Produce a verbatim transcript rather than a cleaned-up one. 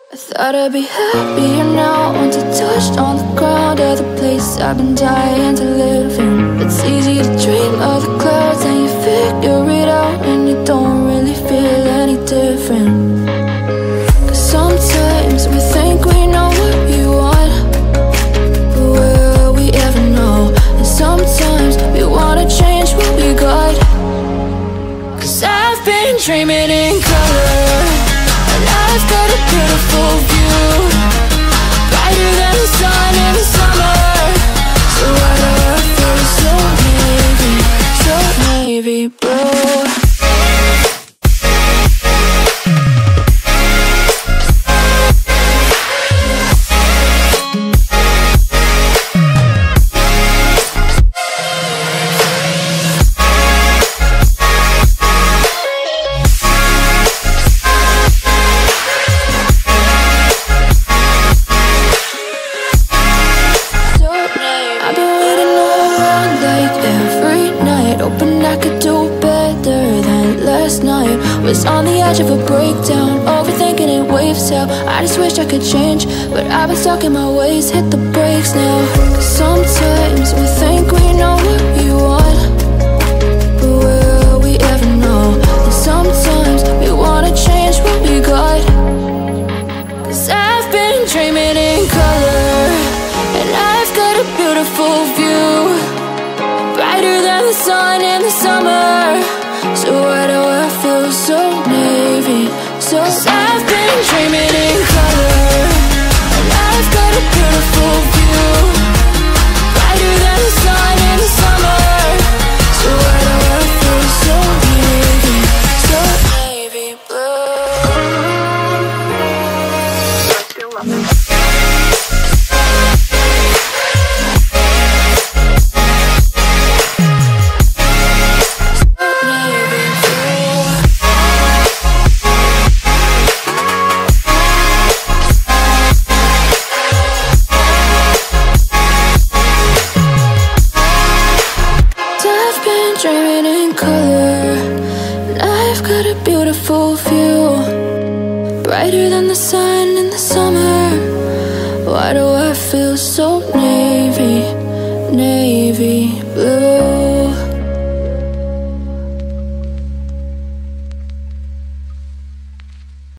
I thought I'd be happier now once I touched on the ground of the place I've been dying to live in. It's easy to dream of the clouds and you figure it out and you don't really feel any different. Cause sometimes we think we know what we want, but will we ever know? And sometimes we wanna change what we got. Cause I've been dreaming in color, I've got a beautiful view, brighter than the sun in the summer. So why do I feel so navy, so navy blue? Was on the edge of a breakdown, overthinking it waves out. I just wish I could change, but I've been stuck in my ways, hit the brakes now. Cause sometimes we think we know what we want, but will we ever know? And sometimes we wanna change what we got. Cause I've been dreaming in color, and I've got a beautiful view, brighter than the sun in the summer. So why do I feel so navy, so Cause I've been dreaming in color, and I've got a beautiful view, brighter than the sun in the summer. So why do I feel so navy, so navy blue? Dreaming in color, and I've got a beautiful view, brighter than the sun in the summer. Why do I feel so navy, navy blue?